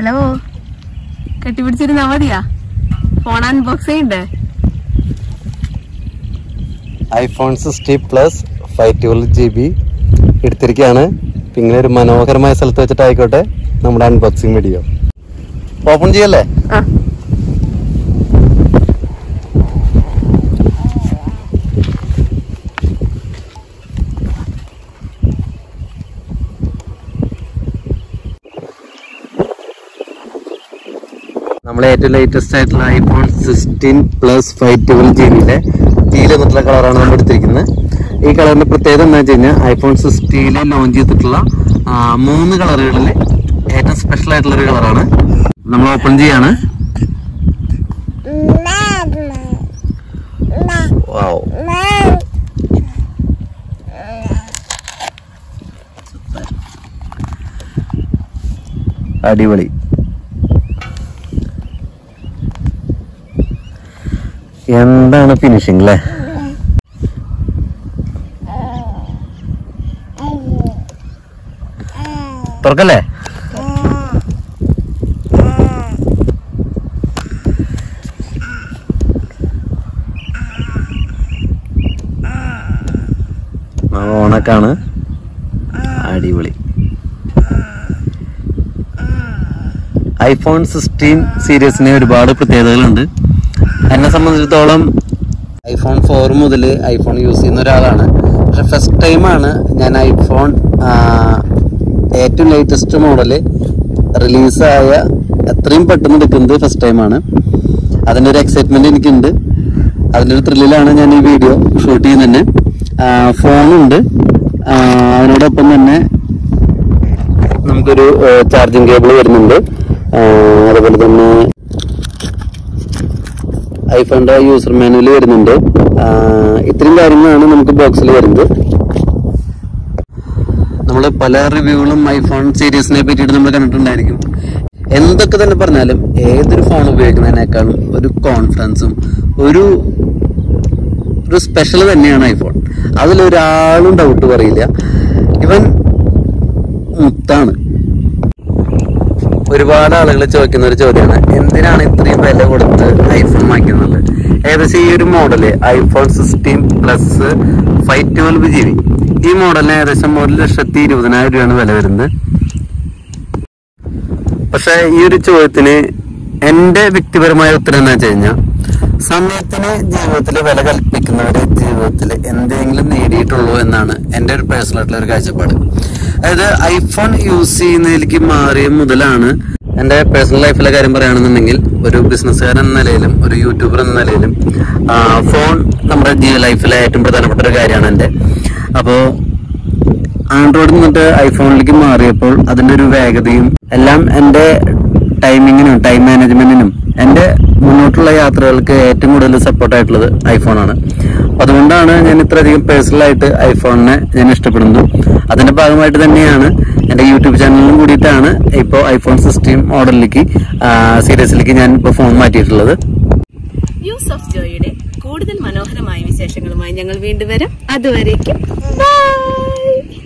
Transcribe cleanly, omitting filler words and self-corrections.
Hello, കെട്ടിപ്പിടിച്ചിരുന്നാ മതിയാ? Phone unboxing ഉണ്ട്. iPhone 60 Plus 512GB എടുത്തിരിക്കുകയാണ്. ഇങ്ങനെ ഒരു മനോഹരമായ സ്ഥലത്ത് വെച്ചിട്ടായിക്കോട്ടെ നമ്മുടെ അൺബോക്സിംഗ് വീഡിയോ. ഓപ്പൺ ചെയ്യല്ലേ? നമ്മളെ ഏറ്റവും ലേറ്റസ്റ്റ് ആയിട്ടുള്ള iPhone 16 Plus 512GB ടീൽ എന്നിട്ടുള്ള കളറാണ് നമ്മൾ എടുത്തിരിക്കുന്നത്. ഈ കളറിന്റെ പ്രത്യേകത എന്താ വെച്ച് കഴിഞ്ഞാൽ iPhone 60 ലോഞ്ച് ചെയ്തിട്ടുള്ള 3 കളറുകളിൽ ഏറ്റവും സ്പെഷ്യൽ ആയിട്ടുള്ള ഒരു കളറാണ്. നമ്മൾ ഓപ്പൺ ചെയ്യാണ്. അടിപൊളി. എന്താണ് ഫിനിഷിംഗ് അല്ലേ? തുറക്കല്ലേ? ഓണക്കാണ്. അടിപൊളി. iPhone 16 സീരീസിന് ഒരുപാട് പ്രത്യേകതകളുണ്ട്. എന്നെ സംബന്ധിച്ചിടത്തോളം iPhone 4 മുതൽ ഐഫോൺ യൂസ് ചെയ്യുന്ന ഒരാളാണ്. പക്ഷെ ഫസ്റ്റ് ടൈമാണ് ഞാൻ ഐഫോൺ ഏറ്റവും ലേറ്റസ്റ്റ് മോഡല് റിലീസായ എത്രയും പെട്ടെന്ന് എടുക്കുന്നത് ഫസ്റ്റ് ടൈമാണ്. അതിൻ്റെ ഒരു എക്സൈറ്റ്മെന്റ് എനിക്കുണ്ട്. അതിൻ്റെ ഒരു ത്രില്ലിലാണ് ഞാൻ ഈ വീഡിയോ ഷൂട്ട് ചെയ്യുന്നത്. ഫോണുണ്ട്, അതിനോടൊപ്പം തന്നെ നമുക്കൊരു ചാർജിങ് കേബിൾ വരുന്നുണ്ട്. അതുപോലെ തന്നെ ഐഫോണിന്റെ യൂസർ മാനുവൽ വരുന്നുണ്ട്. ഇത്രയും കാര്യങ്ങളാണ് നമുക്ക് ബോക്സിൽ വരുന്നത്. നമ്മൾ പല റിവ്യൂകളും ഐഫോൺ സീരീസിനെ പറ്റിയിട്ട് നമ്മൾ കണ്ടിട്ടുണ്ടായിരിക്കും. എന്തൊക്കെ തന്നെ പറഞ്ഞാലും ഏതൊരു ഫോൺ ഉപയോഗിക്കുന്നതിനേക്കാളും ഒരു കോൺഫിഡൻസും ഒരു സ്പെഷ്യൽ തന്നെയാണ് ഐഫോൺ. അതിലൊരാളും ഡൗട്ട് പറയില്ല. ഇവൻ മുത്താണ്. ഒരുപാട് ആളുകൾ ചോദിക്കുന്ന ഒരു ചോദ്യമാണ്, എന്തിനാണ് ഇത്രയും വില കൊടുത്ത് ഐഫോൺ വാങ്ങിക്കുന്നത്? ഏകദേശം ഈ ഒരു മോഡല് iPhone 16 Plus 512GB ഈ മോഡലിന് ഏകദേശം 1,20,000 രൂപയാണ് വില വരുന്നത്. പക്ഷെ ഈ ഒരു ചോദ്യത്തിന് എന്റെ വ്യക്തിപരമായ ഉത്തരം എന്താ വെച്ച് കഴിഞ്ഞാൽ, സമയത്തിന് ജീവിതത്തിൽ വില കൽപ്പിക്കുന്നവര് ജീവിതത്തിൽ എന്തെങ്കിലും നേടിയിട്ടുള്ളൂ എന്നാണ് എൻ്റെ ഒരു പേഴ്സണൽ ആയിട്ടുള്ള ഒരു കാഴ്ചപ്പാട്. അതായത് ഐഫോൺ യൂസ് ചെയ്യുന്നതിലേക്ക് മാറിയ മുതലാണ് എൻ്റെ പേഴ്സണൽ ലൈഫിലെ കാര്യം പറയുകയാണെന്നുണ്ടെങ്കിൽ, ഒരു ബിസിനസ്സുകാരൻ എന്ന നിലയിലും ഒരു യൂട്യൂബർ എന്ന നിലയിലും ഫോൺ നമ്മുടെ ലൈഫിലെ ഏറ്റവും പ്രധാനപ്പെട്ട ഒരു കാര്യമാണ് എൻ്റെ. അപ്പോൾ ആൻഡ്രോയിഡിൽ നിന്നിട്ട് ഐഫോണിലേക്ക് മാറിയപ്പോൾ അതിൻ്റെ ഒരു വേഗതയും എല്ലാം എൻ്റെ ടൈമിങ്ങിനും ടൈം മാനേജ്മെന്റിനും എൻ്റെ മുന്നോട്ടുള്ള യാത്രകൾക്ക് ഏറ്റവും കൂടുതൽ സപ്പോർട്ടായിട്ടുള്ളത് ഐഫോണാണ്. അതുകൊണ്ടാണ് ഞാൻ ഇത്രയധികം പേഴ്സണലായിട്ട് ഐഫോണിനെ ഞാൻ ഇഷ്ടപ്പെടുന്നത്. അതിന്റെ ഭാഗമായിട്ട് തന്നെയാണ് എൻ്റെ യൂട്യൂബ് ചാനലിലും കൂടിയിട്ടാണ് ഇപ്പോൾ iPhone 16 മോഡലിലേക്ക് സീരീസിലേക്ക് ഞാൻ ഇപ്പോൾ ഫോൺ മാറ്റിയിട്ടുള്ളത്. യൂസ് ഓഫ് ജോയുടെ കൂടുതൽ മനോഹരമായ വിശേഷങ്ങളുമായി ഞങ്ങൾ വീണ്ടും വരാം. അതുവരേക്കും ബൈ.